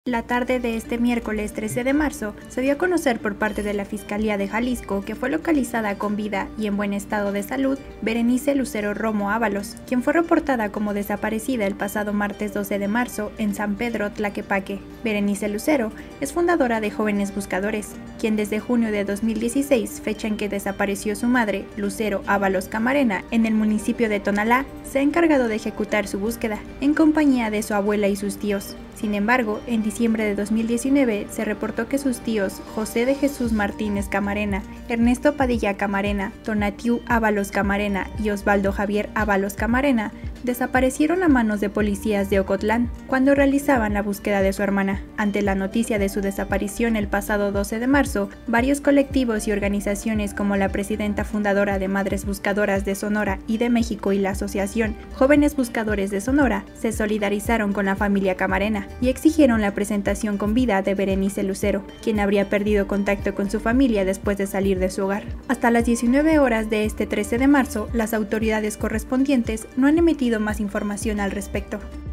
La tarde de este miércoles 13 de marzo se dio a conocer por parte de la Fiscalía de Jalisco que fue localizada con vida y en buen estado de salud Berenice Lucero Romo Ábalos, quien fue reportada como desaparecida el pasado martes 12 de marzo en San Pedro Tlaquepaque. Berenice Lucero es fundadora de Jóvenes Buscadores, quien desde junio de 2016, fecha en que desapareció su madre, Lucero Ábalos Camarena, en el municipio de Tonalá, se ha encargado de ejecutar su búsqueda, en compañía de su abuela y sus tíos. Sin embargo, en diciembre de 2019 se reportó que sus tíos José de Jesús Martínez Camarena, Ernesto Padilla Camarena, Tonatiu Ábalos Camarena y Osvaldo Javier Ábalos Camarena desaparecieron a manos de policías de Ocotlán cuando realizaban la búsqueda de su hermana. Ante la noticia de su desaparición el pasado 12 de marzo, varios colectivos y organizaciones como la presidenta fundadora de Madres Buscadoras de Sonora y de México y la Asociación Jóvenes Buscadores de Sonora se solidarizaron con la familia Camarena y exigieron la presentación con vida de Berenice Lucero, quien habría perdido contacto con su familia después de salir de su hogar. Hasta las 19 horas de este 13 de marzo, las autoridades correspondientes no han emitido más información al respecto.